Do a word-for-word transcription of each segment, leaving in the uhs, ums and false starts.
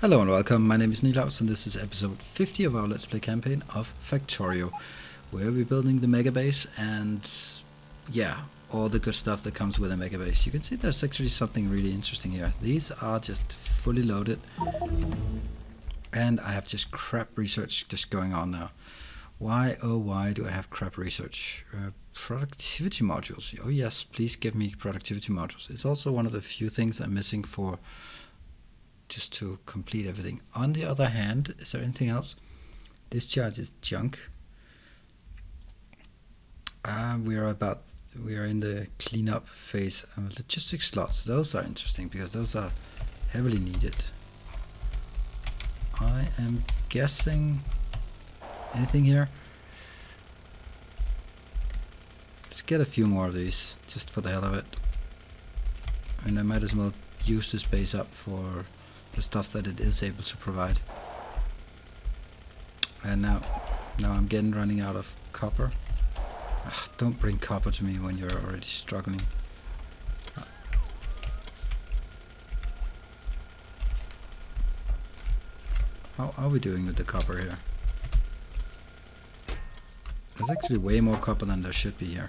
Hello and welcome, my name is Nilaus and this is episode fifty of our Let's Play campaign of Factorio, where we're building the mega base and yeah, all the good stuff that comes with a mega base. You can see there's actually something really interesting here. These are just fully loaded and I have just crap research just going on now. Why, oh why do I have crap research? Uh, productivity modules. Oh yes, please give me productivity modules. It's also one of the few things I'm missing for just to complete everything. On the other hand, is there anything else? Discharge is junk. Uh, we are about we are in the cleanup phase. Um, logistics slots, those are interesting because those are heavily needed. I am guessing anything here. Let's get a few more of these just for the hell of it. And I might as well use this base up for the stuff that it is able to provide. And now, now I'm getting running out of copper. Ugh, don't bring copper to me when you're already struggling. Uh. How are we doing with the copper here? There's actually way more copper than there should be here.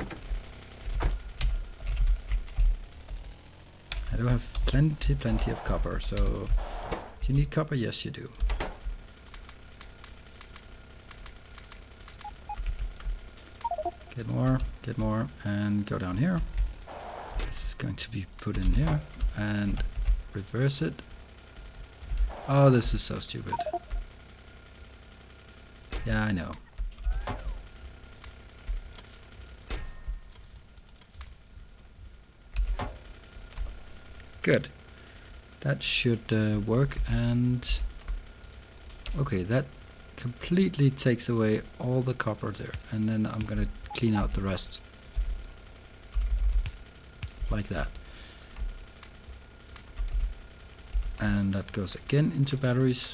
I do have plenty, plenty of copper, so do you need copper? Yes, you do. Get more, get more, and go down here. This is going to be put in here, and reverse it. Oh, this is so stupid. Yeah, I know. Good. That should uh, work, and okay, that completely takes away all the copper there, and then I'm gonna clean out the rest like that, and that goes again into batteries.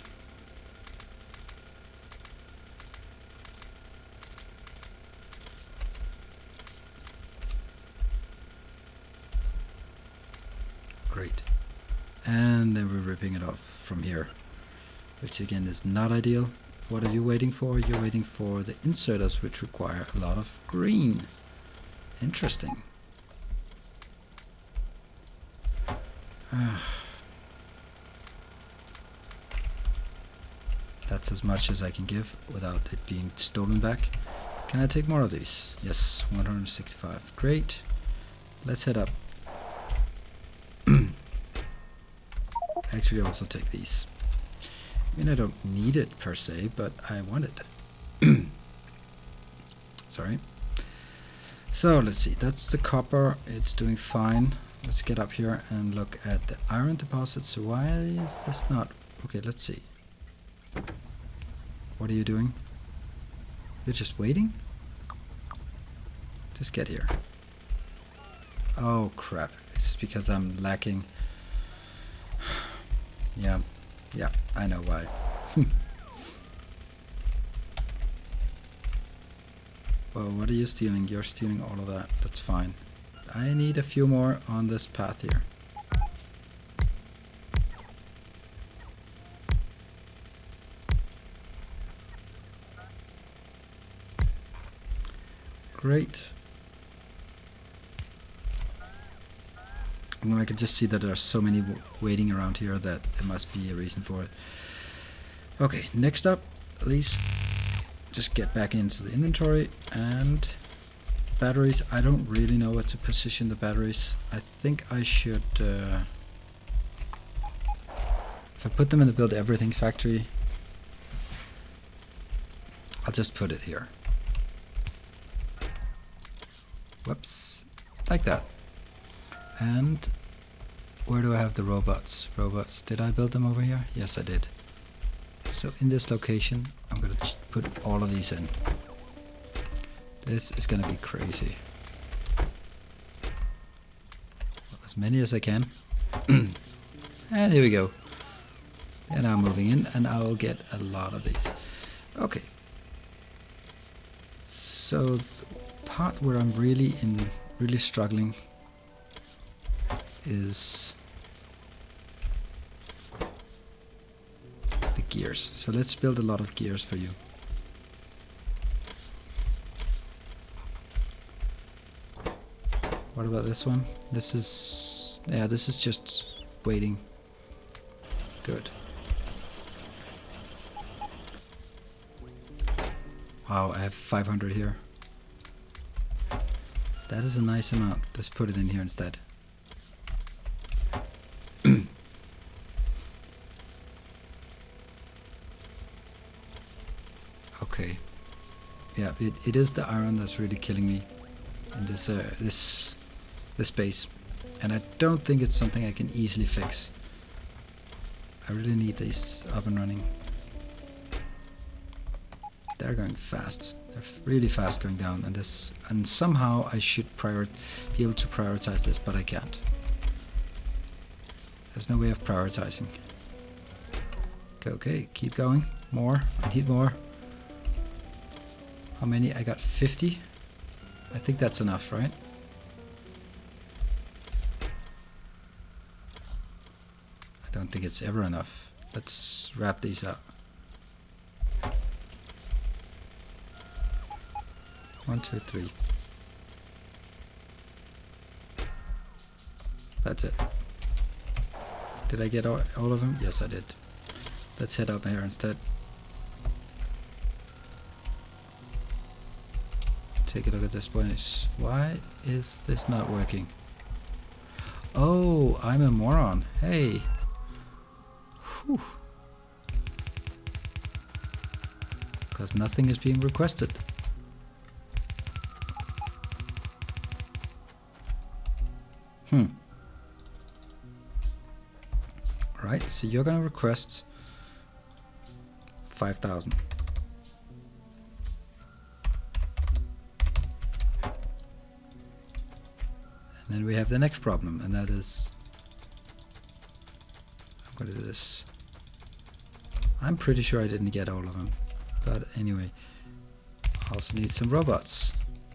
Great. And then we're ripping it off from here, which again is not ideal. What are you waiting for? You're waiting for the inserters, which require a lot of green. Interesting. That's as much as I can give without it being stolen back. Can I take more of these? Yes, one hundred sixty-five. Great. Let's head up. Actually also take these. I mean, I don't need it per se, but I want it. Sorry. So let's see, that's the copper. It's doing fine. Let's get up here and look at the iron deposits. So why is this not? Okay, let's see. What are you doing? You're just waiting? Just get here. Oh crap, it's because I'm lacking. Yeah, yeah, I know why. Well, what are you stealing? You're stealing all of that. That's fine. I need a few more on this path here. Great. And I can just see that there are so many w waiting around here that there must be a reason for it. Okay, next up, please just get back into the inventory and batteries. I don't really know what to position the batteries. I think I should, uh, if I put them in the build everything factory, I'll just put it here. Whoops, like that. And where do I have the robots? Robots, did I build them over here? Yes, I did. So in this location, I'm going to put all of these in. This is going to be crazy. Well, as many as I can. And here we go. And I'm moving in, and I will get a lot of these. Okay. So the part where I'm really in, really struggling is like gears. So let's build a lot of gears for you. What about this one? This is, yeah, this is just waiting. Good. Wow, I have five hundred here. That is a nice amount. Let's put it in here instead. Okay. Yeah, it, it is the iron that's really killing me in this uh, this this base, and I don't think it's something I can easily fix. I really need these up and running. They're going fast. They're really fast going down, and this and somehow I should prior be able to prioritize this, but I can't. There's no way of prioritizing. Okay, okay, keep going. More. I need more. How many? I got fifty. I think that's enough, right? I don't think it's ever enough. Let's wrap these up. One, two, three. That's it. Did I get all, all of them? Yes, I did. Let's head up here instead. Take a look at this place. Why is this not working? Oh, I'm a moron. Hey. Whew. Because nothing is being requested. Hmm. Right, so you're gonna request five thousand. And then we have the next problem, and that is, I'm gonna do this. I'm pretty sure I didn't get all of them, but anyway, I also need some robots.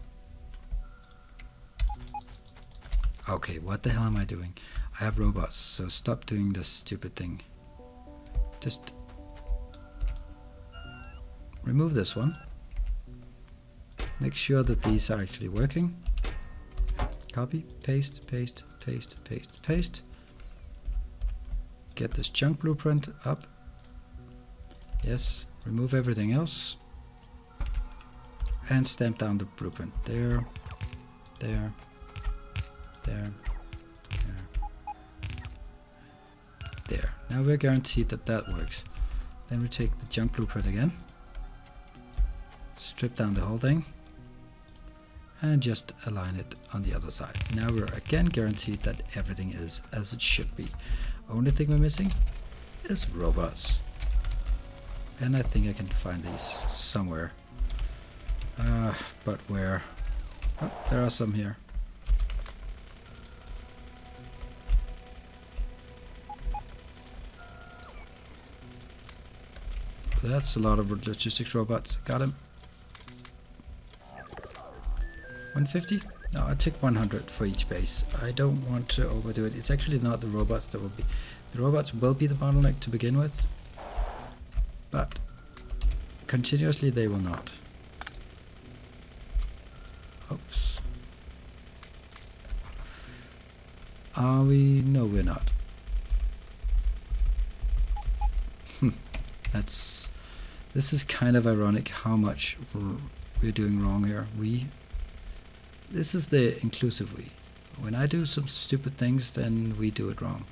Okay, what the hell am I doing? I have robots, so stop doing this stupid thing. Just remove this one. Make sure that these are actually working. Copy, paste, paste, paste, paste, paste. Get this junk blueprint up. Yes, remove everything else. And stamp down the blueprint. There, there. There, there, there. Now we're guaranteed that that works. Then we take the junk blueprint again, strip down the whole thing, and just align it on the other side. Now we're again guaranteed that everything is as it should be. Only thing we're missing is robots. And I think I can find these somewhere. Uh, but where? Oh, there are some here. That's a lot of logistics robots. Got him. one fifty? No, I took one hundred for each base. I don't want to overdo it. It's actually not the robots that will be... The robots will be the bottleneck to begin with, but continuously they will not. Oops. Are we? No, we're not. That's... This is kind of ironic how much we're doing wrong here. We... This is the inclusive we. When I do some stupid things, then we do it wrong.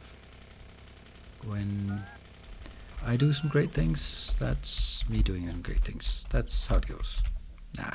When I do some great things, that's me doing some great things. That's how it goes. Nah.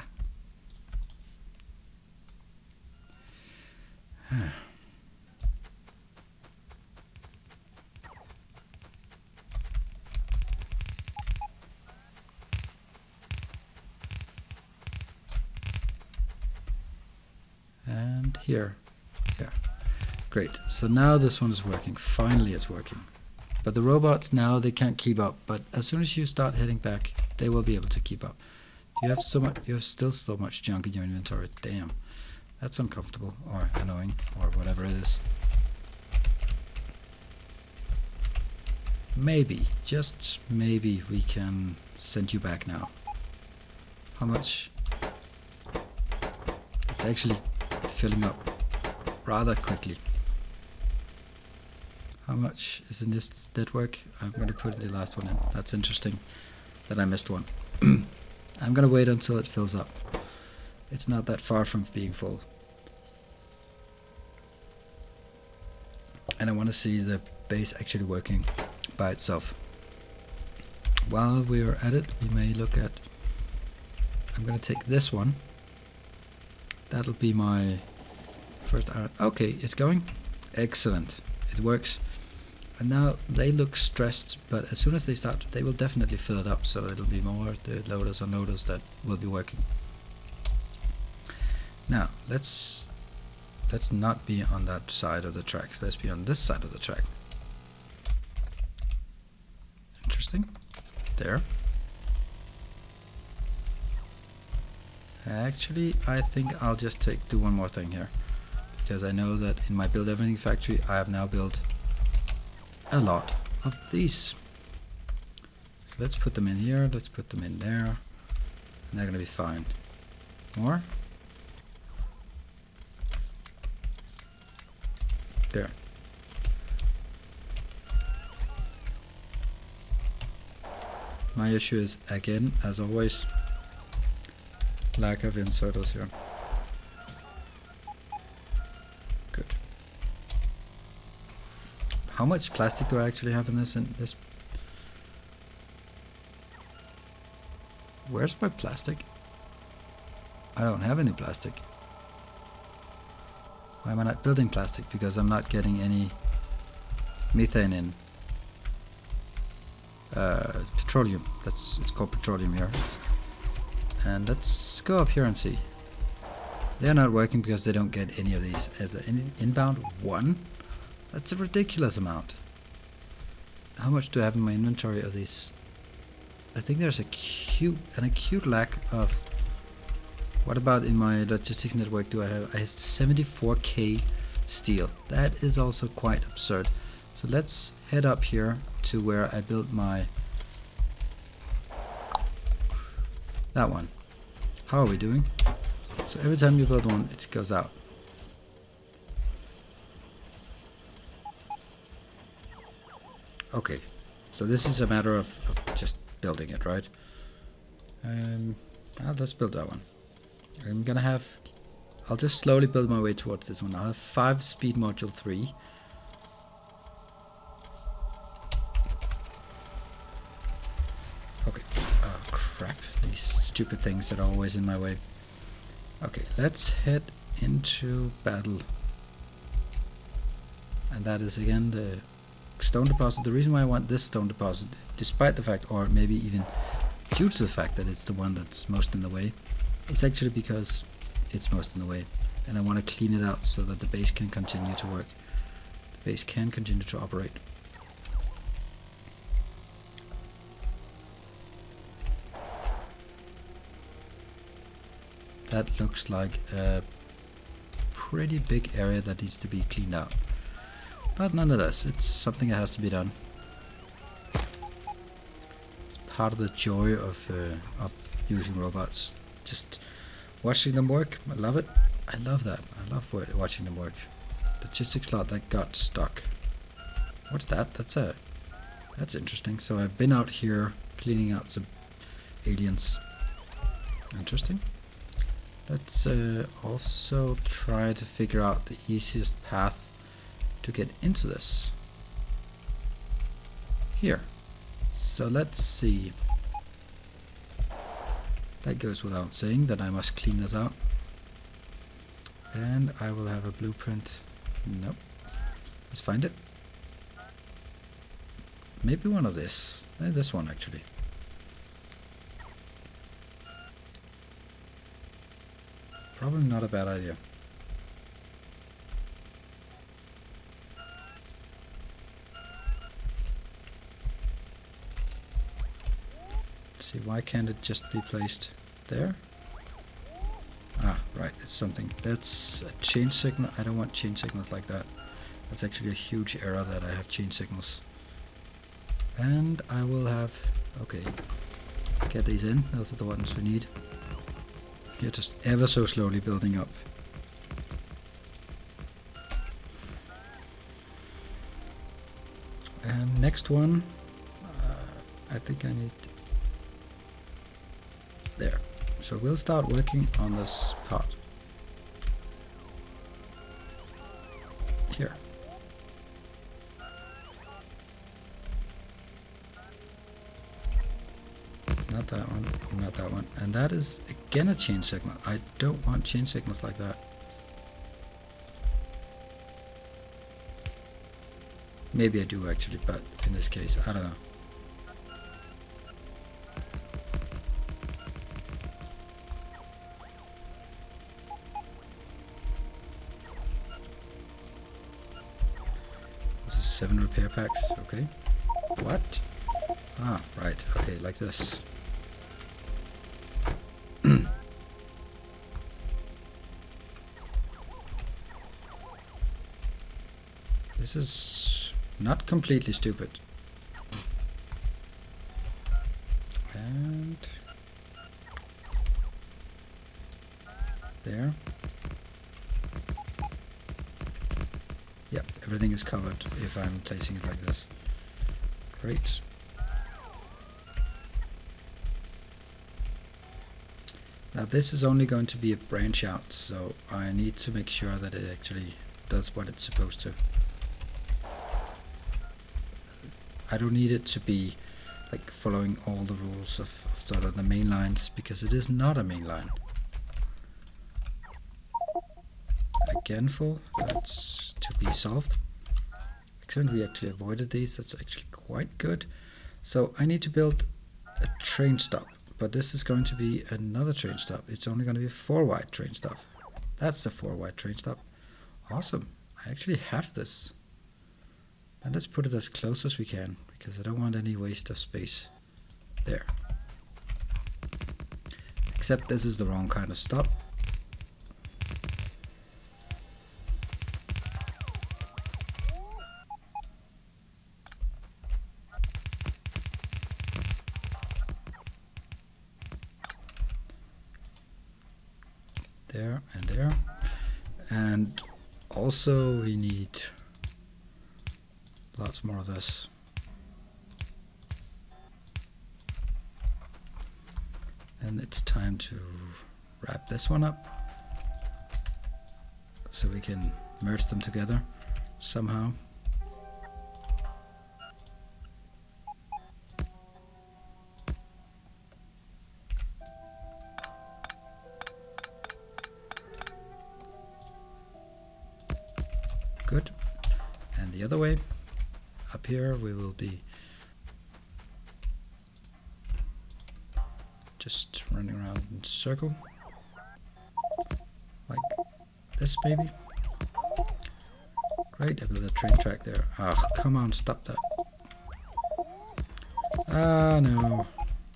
And here. Yeah. Great. So now this one is working. Finally it's working. But the robots now, they can't keep up. But as soon as you start heading back, they will be able to keep up. You have so much, you have still so much junk in your inventory. Damn. That's uncomfortable or annoying or whatever it is. maybe, just maybe we can send you back now. How much? It's actually filling up rather quickly. How much is in this network? I'm going to put the last one in. That's interesting that I missed one. I'm going to wait until it fills up. It's not that far from being full. And I want to see the base actually working by itself. While we are at it, we may look at... I'm going to take this one. That'll be my first iron. Okay, it's going. Excellent. It works. And now they look stressed, but as soon as they start, they will definitely fill it up. So it'll be more the loaders or noders that will be working. Now let's let's not be on that side of the track. Let's be on this side of the track. Interesting. There. Actually, I think I'll just take do one more thing here, because I know that in my build everything factory I have now built a lot of these. So let's put them in here, let's put them in there, and they're gonna be fine. More. There. My issue is, again, as always, lack of inserters here. Good. How much plastic do I actually have in this? In this? Where's my plastic? I don't have any plastic. Why am I not building plastic? Because I'm not getting any methane in. Uh, petroleum. That's it's called petroleum here. It's, and let's go up here and see. They're not working because they don't get any of these. As an in inbound one. That's a ridiculous amount. How much do I have in my inventory of these? I think there's a cute an acute lack of. What about in my logistics network? Do I have? I have seventy-four K steel. That is also quite absurd. So let's head up here to where I built my that one. How are we doing? So every time you build one, it goes out. Okay, so this is a matter of, of just building it, right? Um, well, let's build that one. I'm gonna have, I'll just slowly build my way towards this one. I'll have five speed module three. Okay, oh crap, these stupid things that are always in my way. Okay, let's head into battle. And that is again the stone deposit. The reason why I want this stone deposit, despite the fact, or maybe even due to the fact that it's the one that's most in the way, it's actually because it's most in the way, and I want to clean it out so that the base can continue to work. The base can continue to operate. That looks like a pretty big area that needs to be cleaned out. But nonetheless, it's something that has to be done. It's part of the joy of uh, of using robots. Just watching them work. I love it. I love that. I love watching them work. Logistics slot that got stuck. What's that? That's a. That's interesting. So I've been out here cleaning out some aliens. Interesting. Let's uh, also try to figure out the easiest path to get into this. Here. So let's see. That goes without saying that I must clean this out. And I will have a blueprint. Nope. Let's find it. Maybe one of this. Eh, this one actually. Probably not a bad idea. Let's see, why can't it just be placed there? Ah, right, it's something. That's a change signal. I don't want change signals like that. That's actually a huge error that I have change signals. And I will have, okay, get these in, those are the ones we need. You're just ever so slowly building up. And next one, uh, I think I need, there. So we'll start working on this part. Here. Not that one, not that one. And that is again a chain signal. I don't want chain signals like that. Maybe I do actually, but in this case, I don't know. This is seven repair packs, okay. What? Ah, right, okay, like this. This is not completely stupid. And there. Yep, everything is covered if I'm placing it like this. Great. Now this is only going to be a branch out, so I need to make sure that it actually does what it's supposed to. I don't need it to be like following all the rules of, of sort of the main lines, because it is not a main line. Again full, that's to be solved. Excellent, we actually avoided these, that's actually quite good. So I need to build a train stop, but this is going to be another train stop. It's only going to be a four wide train stop. That's a four wide train stop. Awesome, I actually have this. And let's put it as close as we can, because I don't want any waste of space. There. Except this is the wrong kind of stop. There and there. And also we need lots more of this. And it's time to wrap this one up so we can merge them together somehow. Good. And the other way. Up here we will be just running around in a circle like this maybe. Great, I built a train track there. Ah, oh, come on, stop that. Ah, no.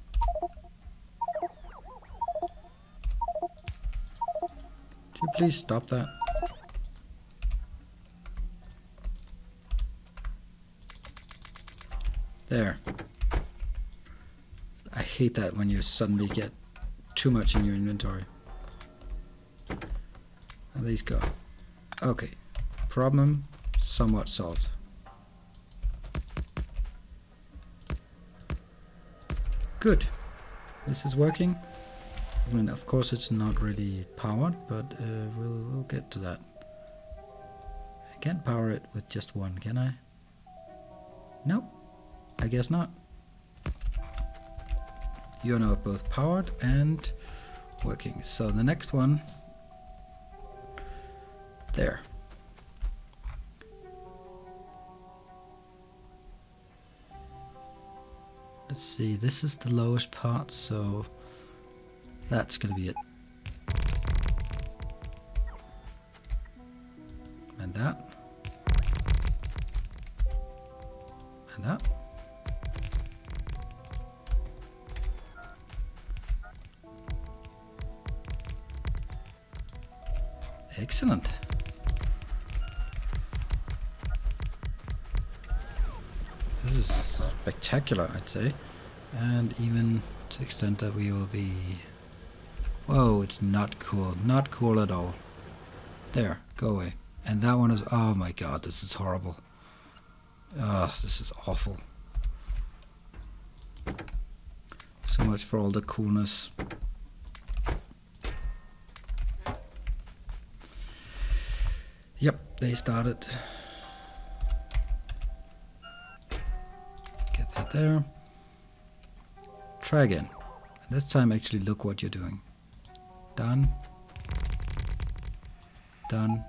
Could you please stop that? There. I hate that when you suddenly get too much in your inventory. And these go. Okay. Problem somewhat solved. Good. This is working. I mean, of course it's not really powered, but uh, we'll, we'll get to that. I can't power it with just one, can I? Nope. I guess not. You're now both powered and working. So the next one, there. Let's see, this is the lowest part, so that's gonna be it. And that. And that. Excellent. This is spectacular, I'd say. And even to the extent that we will be... Whoa, it's not cool. Not cool at all. There, go away. And that one is... Oh my god, this is horrible. Oh, this is awful. So much for all the coolness. Yep, they started. Get that there. Try again. And this time actually look what you're doing. Done. Done.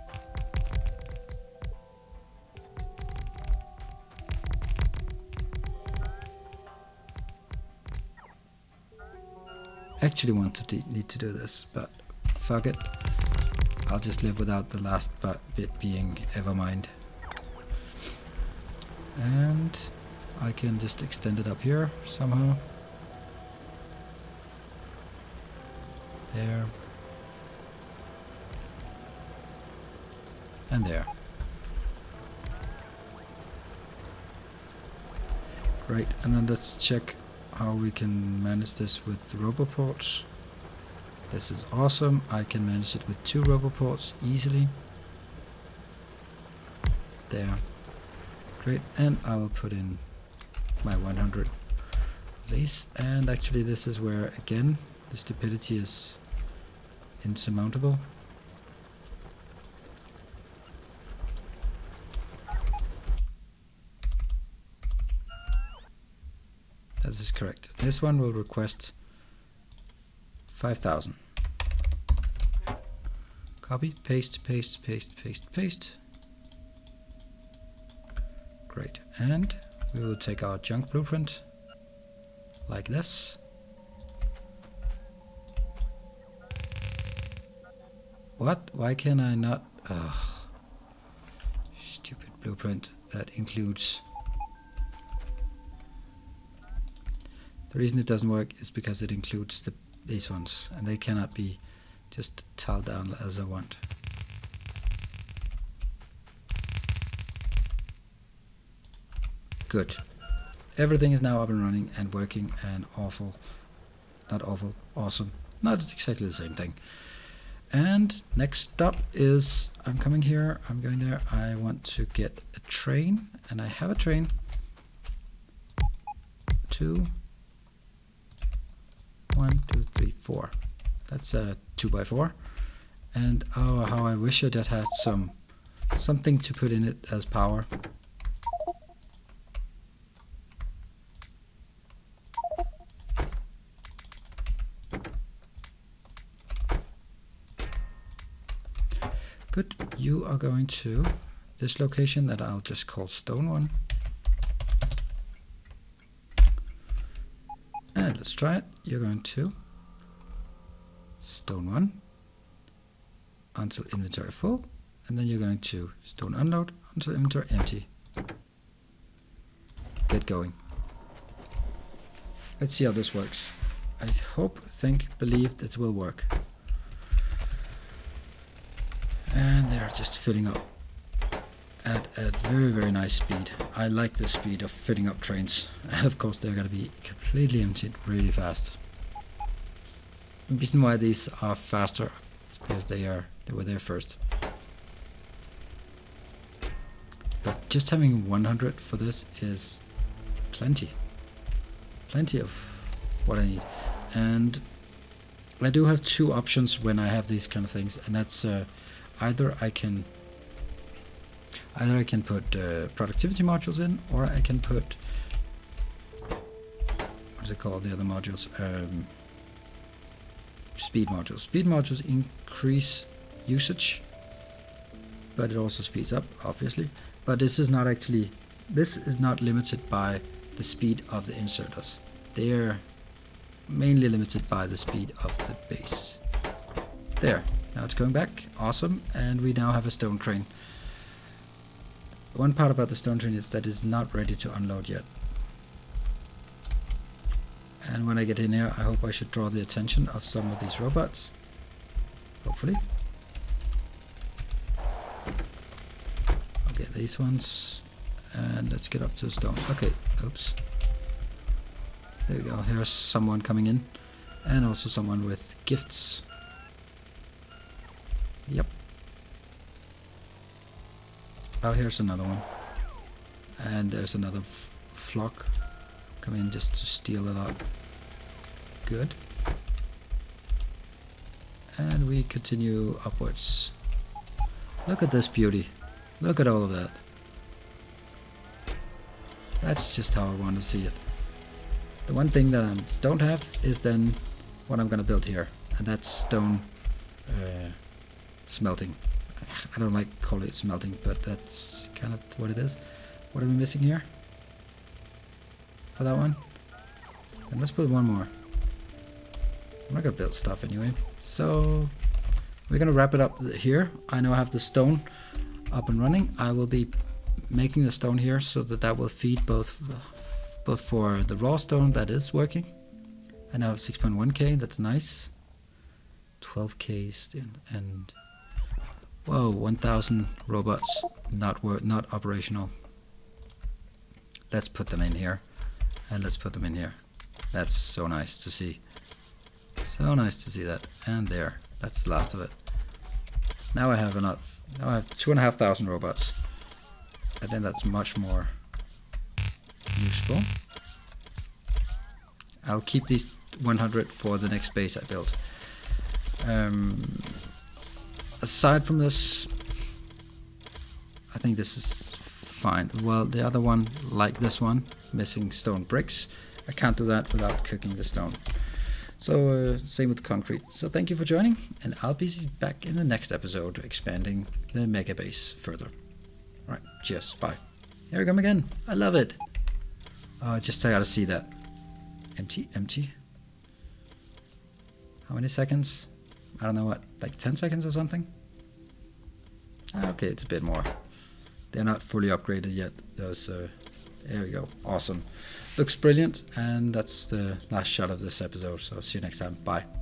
Actually want to need to do this, but fuck it. I'll just live without the last bit being ever mind. And I can just extend it up here somehow. There. And there. Great, and then let's check how we can manage this with roboports. This is awesome. I can manage it with two roboports easily. There. Great, and I will put in my one hundred of these. And actually this is where, again, the stupidity is insurmountable. That is correct. This one will request five thousand. Copy, paste, paste, paste, paste, paste. Great. And we will take our junk blueprint like this. What? Why can I not? Ugh. Stupid blueprint that includes. The reason it doesn't work is because it includes the these ones, and they cannot be just tiled down as I want. Good. Everything is now up and running and working, and awful. Not awful, awesome. Not exactly the same thing. And next up is, I'm coming here, I'm going there, I want to get a train, and I have a train. Two. One, two, three, four. That's a two by four. And oh, how I wish it had some something to put in it as power. Good. You are going to this location that I'll just call stone one. And let's try it. You're going to stone one until inventory full, and then you're going to stone unload until inventory empty. Get going. Let's see how this works. I hope, think, believe that it will work. And they're just filling up at a very, very nice speed. I like the speed of filling up trains. And of course they're going to be completely emptied really fast. The reason why these are faster is because they are they were there first. But just having one hundred for this is plenty. Plenty of what I need. And I do have two options when I have these kind of things, and that's uh, either I can Either I can put uh, productivity modules in, or I can put, what is it called, the other modules? Um, speed modules. Speed modules increase usage, but it also speeds up, obviously. But this is not actually, this is not limited by the speed of the inserters. They are mainly limited by the speed of the base. There, now it's going back, awesome, and we now have a stone train. One part about the stone train is that it's not ready to unload yet. And when I get in here, I hope I should draw the attention of some of these robots. Hopefully. I'll get these ones. And let's get up to the stone. Okay, oops. There we go. Here's someone coming in. And also someone with gifts. Yep. Oh, here's another one. And there's another f flock coming in just to steal it up. Good. And we continue upwards. Look at this beauty. Look at all of that. That's just how I want to see it. The one thing that I don't have is then what I'm going to build here. And that's stone uh, smelting. I don't like calling it smelting, but that's kind of what it is. What are we missing here? For that one? And let's put one more. I'm not going to build stuff anyway. So we're going to wrap it up here. I now have the stone up and running. I will be making the stone here so that that will feed both both for the raw stone that is working. I now have six point one K, that's nice. twelve K and, and whoa, one thousand robots not wor not operational. Let's put them in here, and let's put them in here. That's so nice to see. So nice to see that. And there, that's the last of it. Now I have enough. Now I have two and a half thousand robots. I think that's much more useful. I'll keep these one hundred for the next base I build. Um, aside from this, I think this is fine. Well, the other one, like this one, missing stone bricks, I can't do that without cooking the stone. So uh, same with concrete. So thank you for joining, and I'll be back in the next episode expanding the mega base further. Alright, cheers, bye. Here we come again. I love it. Oh, just I gotta see that. Empty, empty. How many seconds? I don't know what, like ten seconds or something? Ah, okay, it's a bit more. They're not fully upgraded yet. Those, uh, there we go. Awesome. Looks brilliant, and that's the last shot of this episode. So see you next time. Bye.